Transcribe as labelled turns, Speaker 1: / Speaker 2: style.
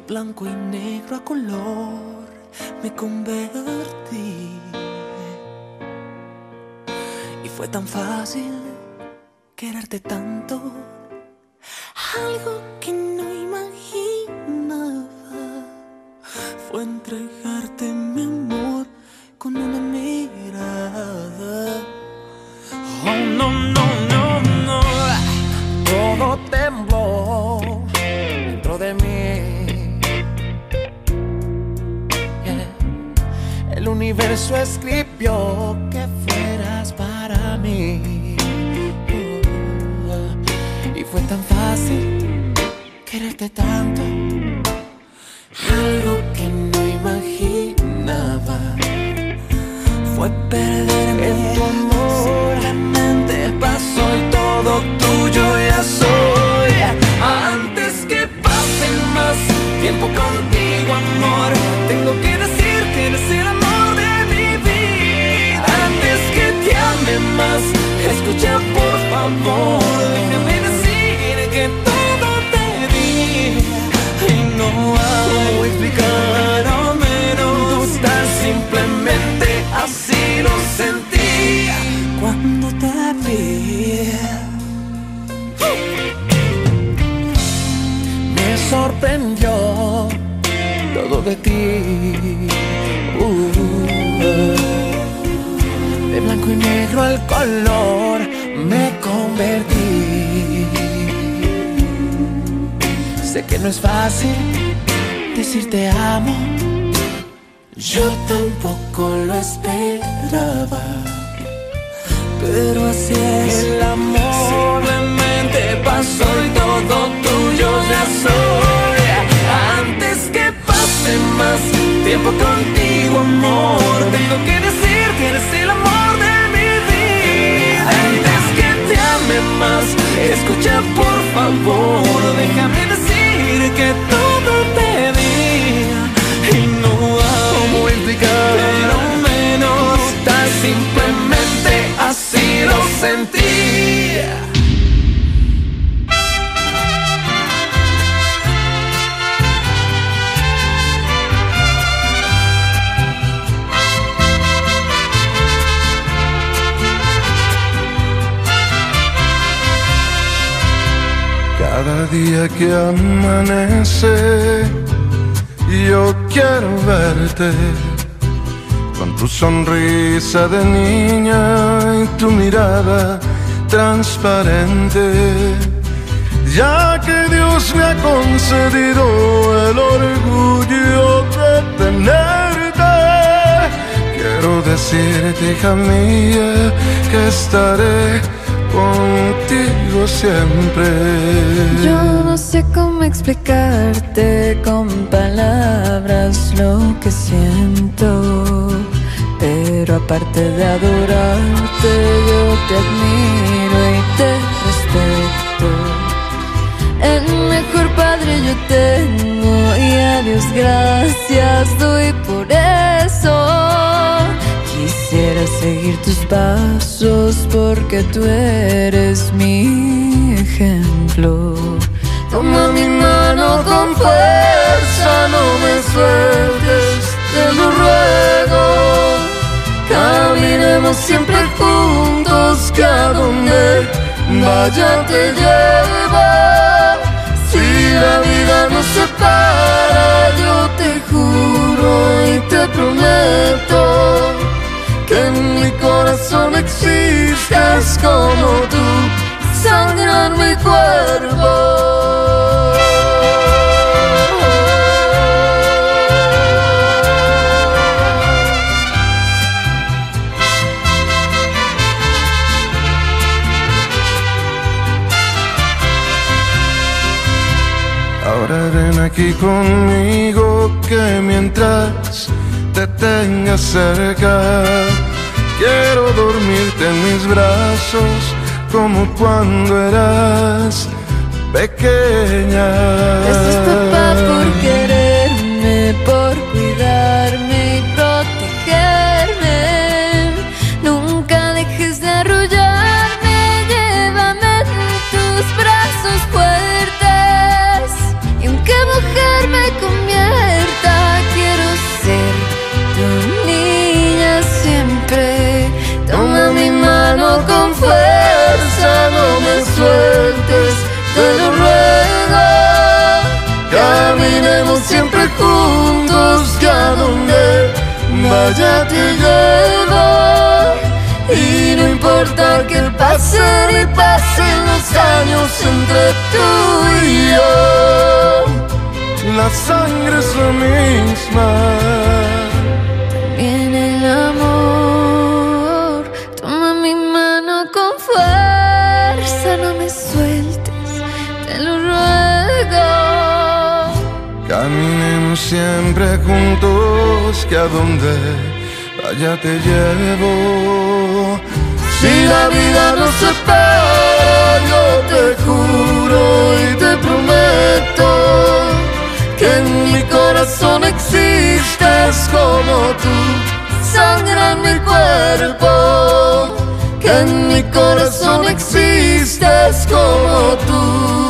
Speaker 1: blanco y negro a color me convertí. Y fue tan fácil quererte tanto, algo que no imaginaba fue entregarte mi amor con una mirada. Oh, no, no, no, no.
Speaker 2: Todo tembló dentro de mí. Yeah. El universo escribió que fueras para mí. Y fue tan fácil quererte tanto,
Speaker 1: algo que no imaginaba fue perderme
Speaker 2: en tu amor.
Speaker 1: Solamente pasó y todo tuyo ya soy. Antes que pase más tiempo contigo, amor, tengo que decir que eres el amor de mi vida. Antes que te ame más, escucha por favor, déjame decir que todo te di. Y no hago explicar o menos, tan simplemente así lo sentí cuando te vi.
Speaker 2: Me sorprendió todo de ti. De blanco y negro al color me convertí. Sé que no es fácil decir te amo,
Speaker 1: Yo tampoco lo esperaba, pero así es.
Speaker 2: el amor
Speaker 1: Simplemente pasó y todo tuyo ya soy. Antes que pase más tiempo contigo, amor, tengo que decir que eres el amor de mi vida. Antes que te ame más, escucha por favor, déjame decir que todo te di. Y no hago explicar, pero menos, tan simplemente así lo sentí.
Speaker 3: Cada día que amanece, yo quiero verte con tu sonrisa de niña y tu mirada transparente. Ya que Dios me ha concedido el orgullo de tenerte, quiero decirte, hija mía, que estaré contigo siempre.
Speaker 4: Yo no sé cómo explicarte con palabras lo que siento, pero aparte de adorarte, yo te admiro y te respeto. El mejor padre yo tengo y a Dios gracias doy por eso. Quisiera seguir tus pasos porque tú eres mi ejemplo.
Speaker 2: toma mi mano con fuerza, no me sueltes, te lo ruego. Caminemos siempre juntos, que a donde vaya te llevo. Si la vida nos separa, yo te juro y te prometo que en mi corazón existas como tú, sangre en mi cuerpo.
Speaker 3: Ahora ven aquí conmigo, que mientras te tenga cerca, quiero dormirte en mis brazos como cuando eras pequeña.
Speaker 4: Gracias, papá, por quererme, por cuidarme y protegerme. Nunca dejes de arrullarme, llévame en tus brazos fuertes. Y aunque mujer me convierta
Speaker 2: allá te llevo. Y no importa que pasen y pasen los años entre tú y yo,
Speaker 3: la sangre es la misma.
Speaker 4: También el amor. Toma mi mano con fuerza, no me sueltes, te lo ruego.
Speaker 3: Caminemos siempre juntos, que a donde vaya te llevo.
Speaker 2: Si la vida nos separa, yo te juro y te prometo que en mi corazón existes como tú, sangre en mi cuerpo, que en mi corazón existes como tú.